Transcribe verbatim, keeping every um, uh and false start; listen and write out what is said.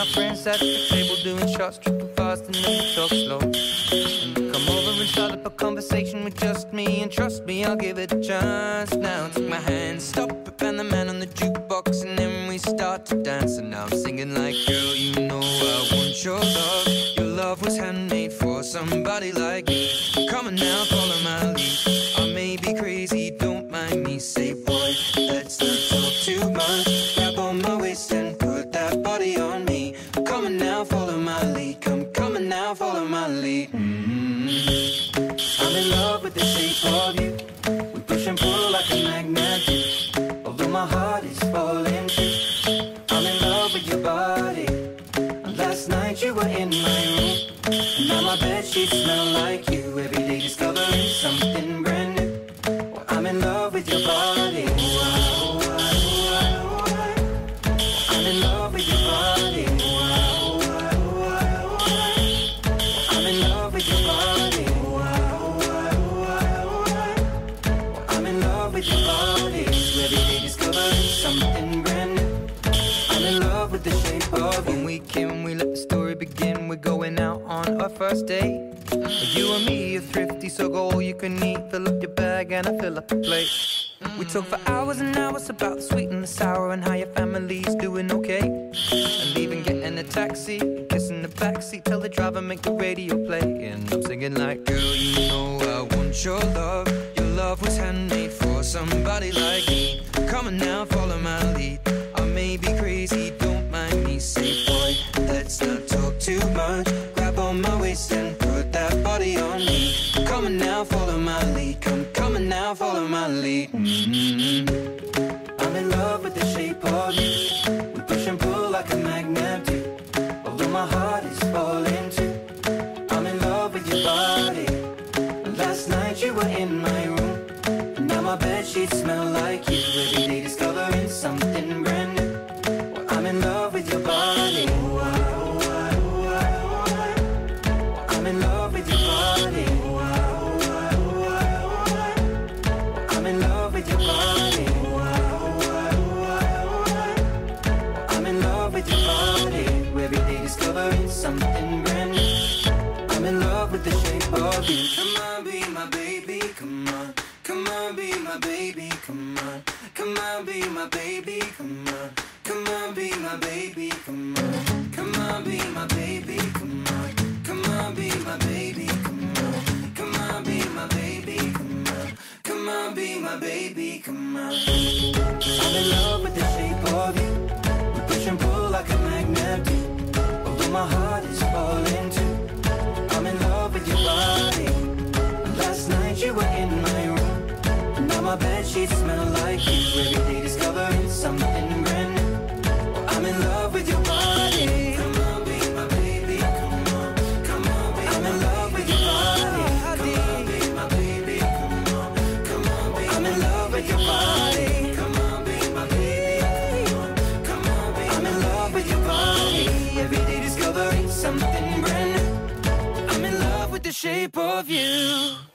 friends sat at the table doing shots, tripping fast, and then we talk slow. And you come over and start up a conversation with just me, and trust me, I'll give it a chance. Now take my hand, stop it, and the man on the jukebox, and then we start to dance. And now I'm singing like, girl, you know I want your love. Your love was handmade for somebody like me. Come on now, follow my lead. I may be crazy, don't mind me. Say, boy, let's not talk too much. Grab on my waist and put that body on me. Come on now, follow my lead. Come, come on now, follow my lead. Mm-hmm. I'm in love with the shape of you. We push and pull like a magnet do. Although my heart is falling too. I'm in love with your body. Last night you were in my room, and now my bedsheets smell like you. Every day discovering something brand new. Well, I'm in love with your body. Wow, wow, wow, wow. I'm in love with your body. Wow, wow, wow, wow. I'm in love with your body. Wow, wow, wow, wow. I'm in love with your body. Every day discovering something brand new. I'm in love with the shape of you. When we came, we let the story begin. We're going out on our first date. You and me are thrifty, so go all you can eat. Fill up your bag and I fill up the plate. We talk for hours and hours about the sweet and the sour, and how your family's doing okay. And even getting a taxi, kissing the backseat, tell the driver make the radio play. And I'm singing like, girl, you know I want your love. Your love was handmade for somebody like me. Come on now, follow my lead. I may be crazy, don't mind me. Say, boy, let's not talk too much. Grab on my waist and put that body on me. Come on now, follow my lead. Come, come on now, follow my lead. Mm-hmm. I'm in love with the shape of you. We push and pull like a magnet do. Although my heart is falling too. I'm in love with your body. Last night you were in my room, and now my bedsheets smell like you. Every day discovering something brand new. Well, I'm in love with your body. Wow, wow, wow, wow. I'm in love with your body. Wow, wow, wow, wow. I'm in love with your body. Wow, wow, wow, wow. I'm in love with your body. Every day discovering something brand new. I'm in love with the shape of you. Come on, be my baby, come on. Come on, be my baby, come on. Come on, be my baby, come on. Come on, be my baby, come on. Come on, be my baby, come on. Come on, be my baby, come on. Come on, be my baby, come on. Come on, be my baby, come on. I'm in love with the shape of you. We push and pull like a magnet do. Although my heart is falling too. I'm in love with your body. Last night you were in my room, and now my bedsheets smell like you. Every day discovering something brand new. I'm in love with your body. Come on, be my baby, come on. Come on, be I'm in love with your body. Come on, be my baby, come on. Come on, be I'm in love with your body. Come on, be my baby, come on. Come on, be I'm in love with your body. Every day discovering something brand new. I'm in love with the shape of you.